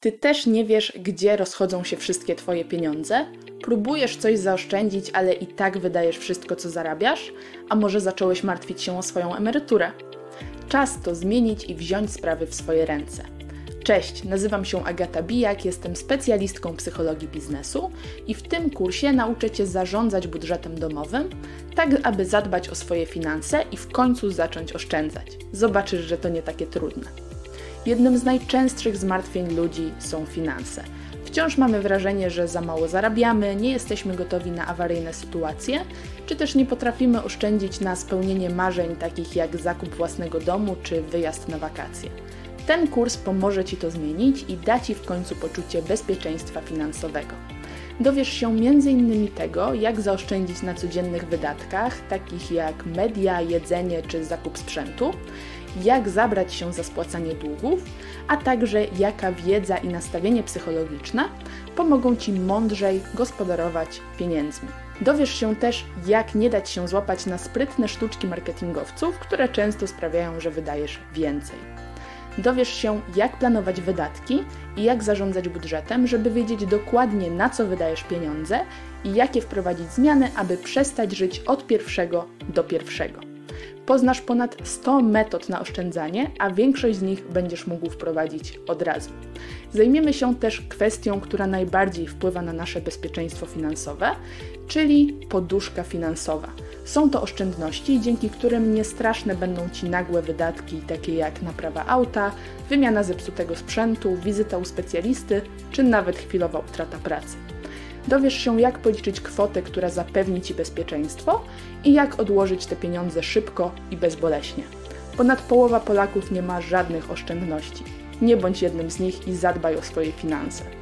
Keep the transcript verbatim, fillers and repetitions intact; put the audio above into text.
Ty też nie wiesz, gdzie rozchodzą się wszystkie Twoje pieniądze? Próbujesz coś zaoszczędzić, ale i tak wydajesz wszystko, co zarabiasz? A może zacząłeś martwić się o swoją emeryturę? Czas to zmienić i wziąć sprawy w swoje ręce. Cześć, nazywam się Agata Bijak, jestem specjalistką psychologii biznesu i w tym kursie nauczę Cię zarządzać budżetem domowym, tak aby zadbać o swoje finanse i w końcu zacząć oszczędzać. Zobaczysz, że to nie takie trudne. Jednym z najczęstszych zmartwień ludzi są finanse. Wciąż mamy wrażenie, że za mało zarabiamy, nie jesteśmy gotowi na awaryjne sytuacje, czy też nie potrafimy oszczędzić na spełnienie marzeń takich jak zakup własnego domu czy wyjazd na wakacje. Ten kurs pomoże Ci to zmienić i da Ci w końcu poczucie bezpieczeństwa finansowego. Dowiesz się między innymi tego, jak zaoszczędzić na codziennych wydatkach, takich jak media, jedzenie czy zakup sprzętu, jak zabrać się za spłacanie długów, a także jaka wiedza i nastawienie psychologiczne pomogą Ci mądrzej gospodarować pieniędzmi. Dowiesz się też, jak nie dać się złapać na sprytne sztuczki marketingowców, które często sprawiają, że wydajesz więcej. Dowiesz się, jak planować wydatki i jak zarządzać budżetem, żeby wiedzieć dokładnie, na co wydajesz pieniądze i jakie wprowadzić zmiany, aby przestać żyć od pierwszego do pierwszego. Poznasz ponad sto metod na oszczędzanie, a większość z nich będziesz mógł wprowadzić od razu. Zajmiemy się też kwestią, która najbardziej wpływa na nasze bezpieczeństwo finansowe, czyli poduszka finansowa. Są to oszczędności, dzięki którym niestraszne będą Ci nagłe wydatki, takie jak naprawa auta, wymiana zepsutego sprzętu, wizyta u specjalisty, czy nawet chwilowa utrata pracy. Dowiesz się, jak policzyć kwotę, która zapewni Ci bezpieczeństwo i jak odłożyć te pieniądze szybko i bezboleśnie. Ponad połowa Polaków nie ma żadnych oszczędności. Nie bądź jednym z nich i zadbaj o swoje finanse.